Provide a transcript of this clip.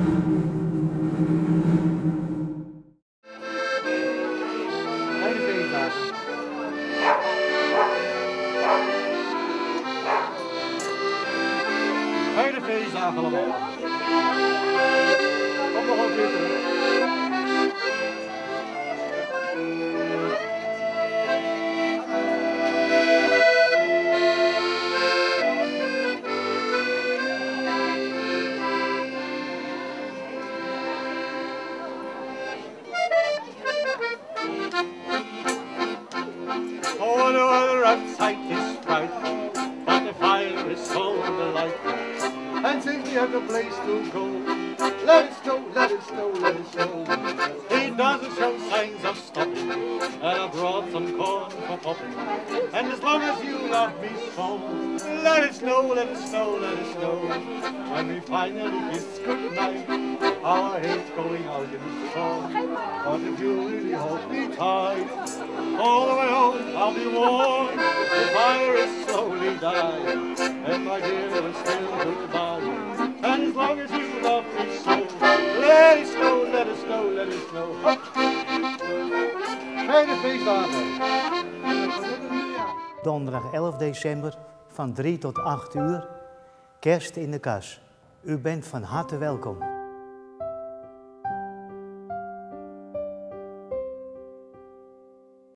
Fijne feestdagen allemaal. Kom nog een keer terug. Oh, the weather outside is frightful, but the fire is so delightful. And since we have no place to go, let it snow, let it snow, let it snow. It doesn't show signs of stopping, and I brought some corn for popping. And as long as you love me so, let it snow, let it snow, let it snow. When we finally kiss goodnight, how I hate going out in the storm. But if you really hold me tight, all the way home I'll be warm. The fire is slowly dying, and my dear is still goodbye. And as long as you love me so, let it snow, let it snow, let it snow. Fijne feestdagen. Donderdag 11 december van 3 tot 8 uur, kerst in de KAS. U bent van harte welkom.